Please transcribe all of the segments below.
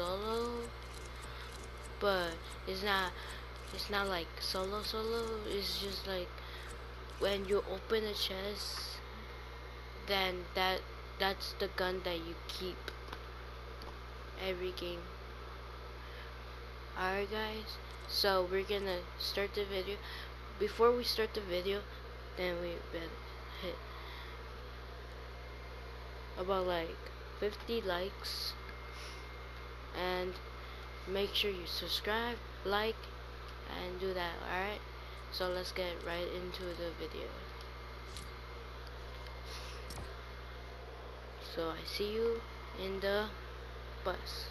solo, but it's not it's not like solo. It's just like when you open a chest, then that's the gun that you keep every game. Alright guys, so we're gonna start the video. Before we start the video, then we better hit about like 50 likes, and make sure you subscribe, like, and do that. Alright, so let's get right into the video. So I see you in the bus.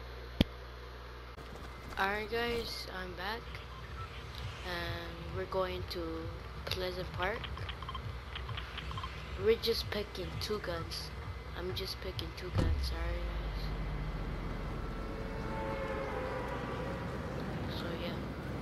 Alright guys, I'm back, and we're going to Pleasant Park. We're just picking 2 guns. I'm just picking 2 guns. Alright guys. So yeah.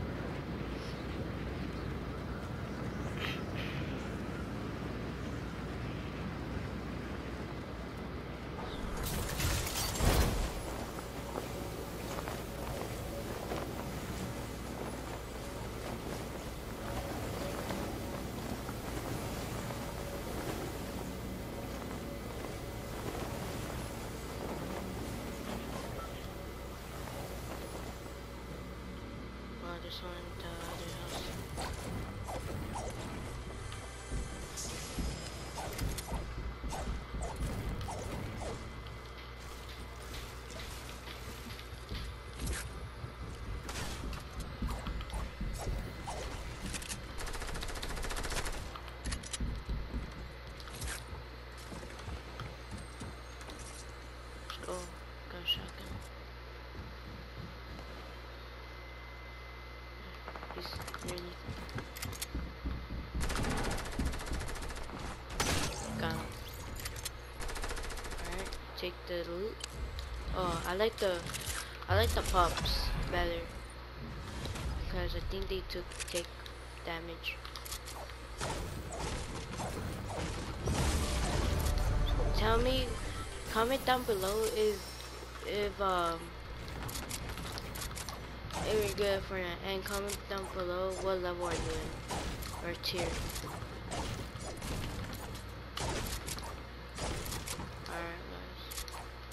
This one, the other house. Let's go. Got a shotgun. He's nearly got him. Alright, take the loot. Oh, I like the pups better because I think they take damage. Tell me, comment down below if you're good for that, and comment down below what level are you in, or tier. Alright guys.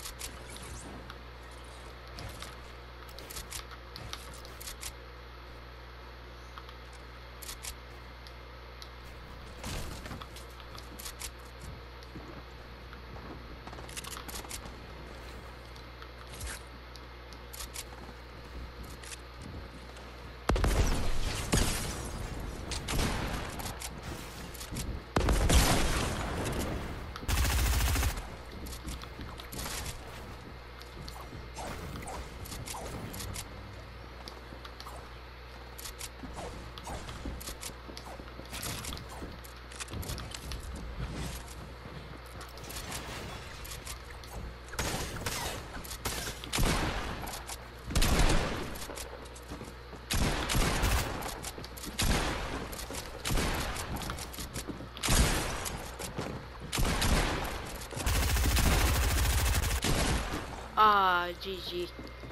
Ah, GG.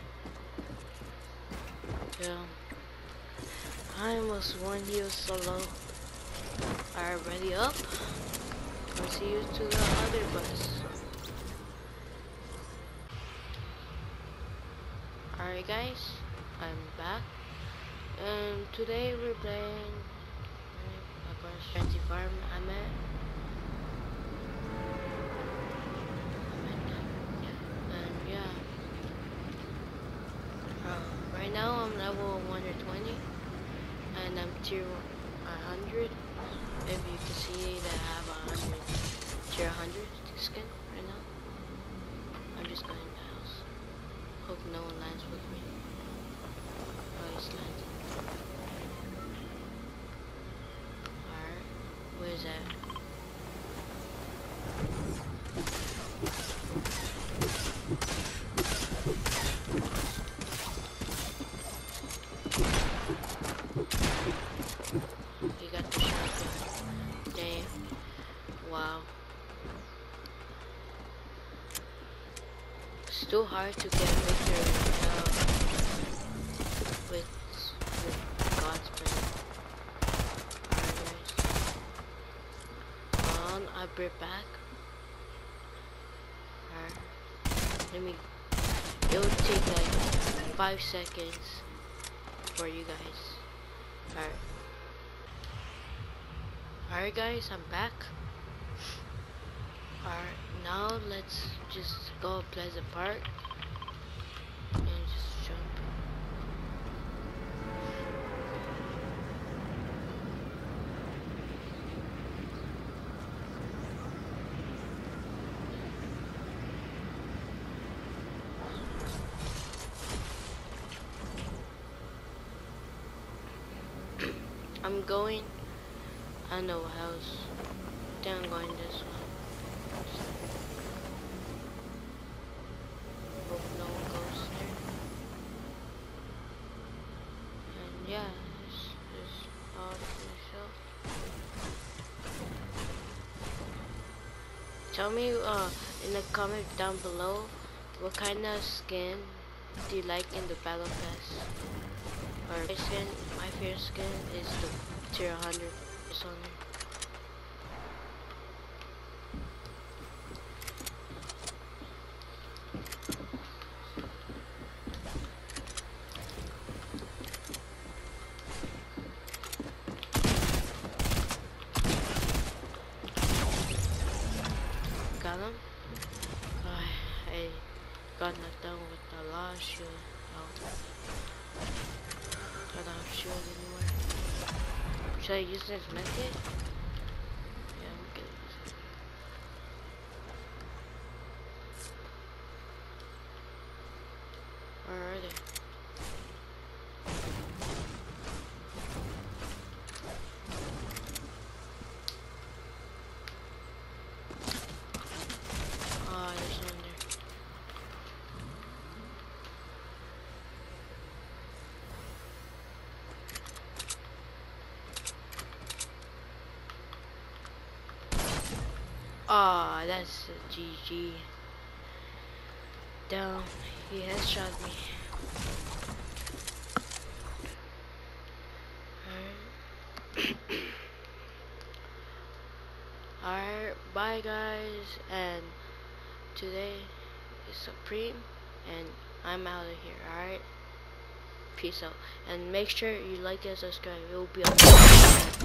Yeah. I almost won you solo. Alright, ready up? I'll see you to the other bus. Alright guys, I'm back. And today we're playing Fancy Farm. I'm at right now I'm level 120 and I'm tier 100. If you can see that I have 100 tier 100 skin right now. I'm just going in the house. Hope no one lands with me. Oh, he's landing. Alright, where's that? He got the shotgun. Damn. Wow. Still hard to get victory with God's prayer. Alright guys. I'll be back. Alright. It'll take like 5 seconds for you guys. Alright guys, I'm back. Alright, now let's just go Pleasant Park and just jump. I'm going, I don't know what house. I think I'm going this one. Hope no one goes there. And yeah, this is all for myself. Tell me in the comment down below what kind of skin do you like in the Battle Pass. Or my favorite skin is the tier 100 or got him? I got knocked down with the last shield. I don't have shield anymore. Should I use this medkit? Yeah, I'm gonna use it. Where are they? Oh, there's one there. Ah, oh, that's a GG. Down, he headshot me. Alright, bye guys, and today is Supreme, and I'm out of here, alright? Peace out, and make sure you like and subscribe, it will be on